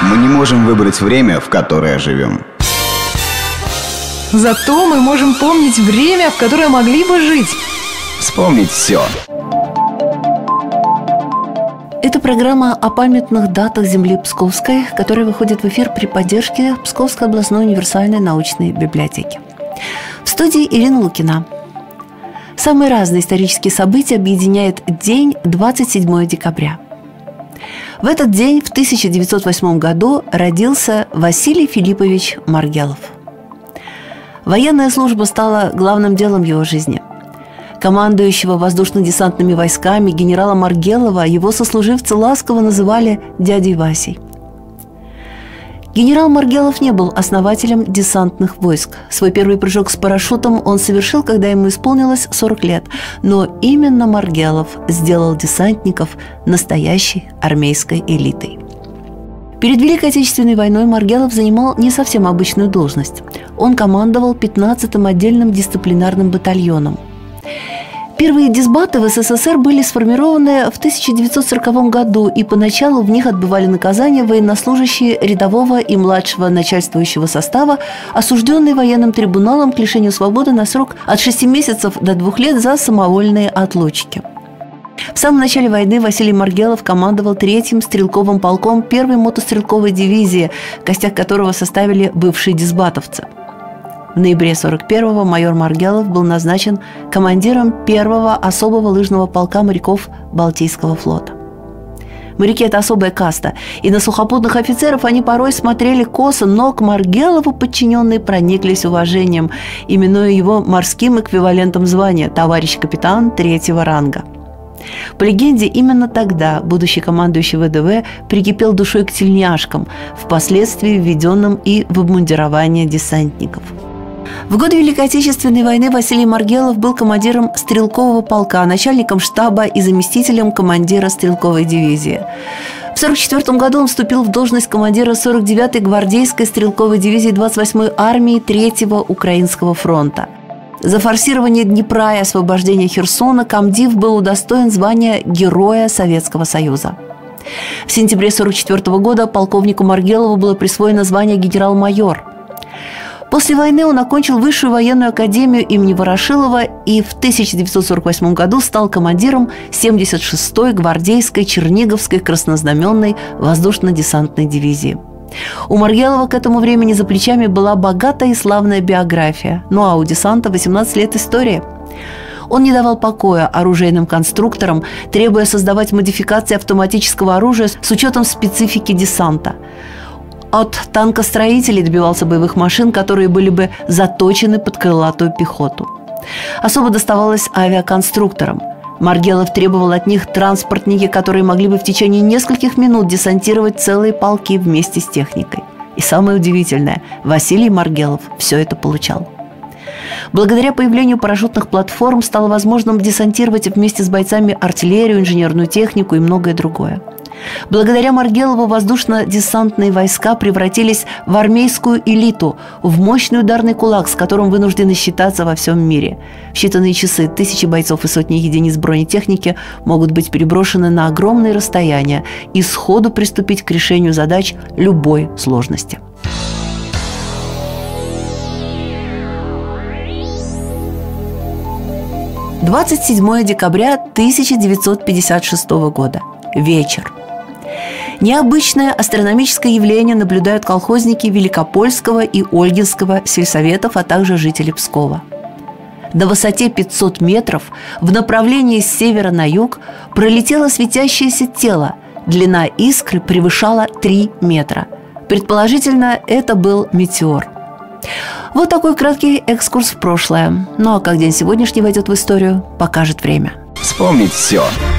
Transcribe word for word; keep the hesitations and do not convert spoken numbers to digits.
Мы не можем выбрать время, в которое живем. Зато мы можем помнить время, в которое могли бы жить. Вспомнить все. Это программа о памятных датах земли Псковской, которая выходит в эфир при поддержке Псковской областной универсальной научной библиотеки. В студии Ирина Лукина. Самые разные исторические события объединяет день двадцать седьмое декабря. В этот день, в тысяча девятьсот восьмом году, родился Василий Филиппович Маргелов. Военная служба стала главным делом его жизни. Командующего воздушно-десантными войсками генерала Маргелова его сослуживцы ласково называли дядей Васей. Генерал Маргелов не был основателем десантных войск. Свой первый прыжок с парашютом он совершил, когда ему исполнилось сорок лет. Но именно Маргелов сделал десантников настоящей армейской элитой. Перед Великой Отечественной войной Маргелов занимал не совсем обычную должность. Он командовал пятнадцатым отдельным дисциплинарным батальоном. Первые дисбаты в СССР были сформированы в тысяча девятьсот сороковом году, и поначалу в них отбывали наказание военнослужащие рядового и младшего начальствующего состава, осужденные военным трибуналом к лишению свободы на срок от шести месяцев до двух лет за самовольные отлучки. В самом начале войны Василий Маргелов командовал третьим стрелковым полком первой мотострелковой дивизии, костяк которого составили бывшие дисбатовцы. В ноябре сорок первого майор Маргелов был назначен командиром первого особого лыжного полка моряков Балтийского флота. Моряки – это особая каста, и на сухопутных офицеров они порой смотрели косо, но к Маргелову подчиненные прониклись уважением, именуя его морским эквивалентом звания «товарищ капитан третьего ранга». По легенде, именно тогда будущий командующий ВДВ прикипел душой к тельняшкам, впоследствии введенным и в обмундирование десантников. В годы Великой Отечественной войны Василий Маргелов был командиром стрелкового полка, начальником штаба и заместителем командира стрелковой дивизии. В сорок четвёртом году он вступил в должность командира сорок девятой гвардейской стрелковой дивизии двадцать восьмой армии третьего Украинского фронта. За форсирование Днепра и освобождение Херсона комдив был удостоен звания Героя Советского Союза. В сентябре сорок четвёртого года полковнику Маргелову было присвоено звание генерал-майор. После войны он окончил Высшую военную академию имени Ворошилова и в тысяча девятьсот сорок восьмом году стал командиром семьдесят шестой гвардейской Черниговской краснознаменной воздушно-десантной дивизии. У Маргелова к этому времени за плечами была богатая и славная биография, ну а у десанта восемнадцать лет истории. Он не давал покоя оружейным конструкторам, требуя создавать модификации автоматического оружия с учетом специфики десанта. От танкостроителей добивался боевых машин, которые были бы заточены под крылатую пехоту. Особо доставалось авиаконструкторам. Маргелов требовал от них транспортники, которые могли бы в течение нескольких минут десантировать целые полки вместе с техникой. И самое удивительное – Василий Маргелов все это получал. Благодаря появлению парашютных платформ стало возможным десантировать вместе с бойцами артиллерию, инженерную технику и многое другое. Благодаря Маргелову воздушно-десантные войска превратились в армейскую элиту, в мощный ударный кулак, с которым вынуждены считаться во всем мире. В считанные часы тысячи бойцов и сотни единиц бронетехники могут быть переброшены на огромные расстояния и сходу приступить к решению задач любой сложности. двадцать седьмое декабря тысяча девятьсот пятьдесят шестого года. Вечер. Необычное астрономическое явление наблюдают колхозники Великопольского и Ольгинского сельсоветов, а также жители Пскова. На высоте пятьсот метров в направлении с севера на юг пролетело светящееся тело. Длина искры превышала три метра. Предположительно, это был метеор. Вот такой краткий экскурс в прошлое. Ну а как день сегодняшний войдет в историю, покажет время. Вспомнить все.